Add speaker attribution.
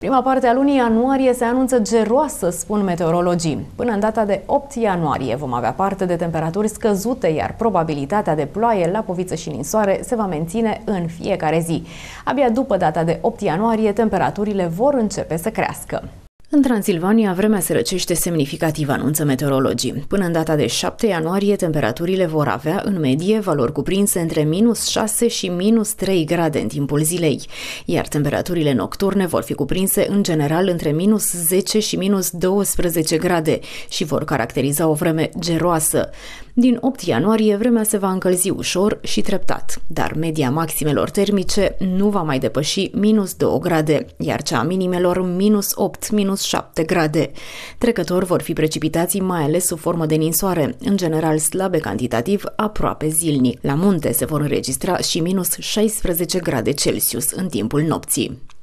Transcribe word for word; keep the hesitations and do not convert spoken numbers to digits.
Speaker 1: Prima parte a lunii ianuarie se anunță geroasă, spun meteorologii. Până în data de opt ianuarie vom avea parte de temperaturi scăzute, iar probabilitatea de ploaie, lapoviță și ninsoare se va menține în fiecare zi. Abia după data de opt ianuarie, temperaturile vor începe să crească. În Transilvania, vremea se răcește semnificativ, anunță meteorologii. Până în data de șapte ianuarie, temperaturile vor avea, în medie, valori cuprinse între minus șase și minus trei grade în timpul zilei, iar temperaturile nocturne vor fi cuprinse, în general, între minus zece și minus douăsprezece grade și vor caracteriza o vreme geroasă. Din opt ianuarie, vremea se va încălzi ușor și treptat, dar media maximelor termice nu va mai depăși minus două grade, iar cea a minimelor minus opt, minus șapte grade. Trecător vor fi precipitații, mai ales sub formă de ninsoare, în general slabe cantitativ, aproape zilnic. La munte se vor înregistra și minus șaisprezece grade Celsius în timpul nopții.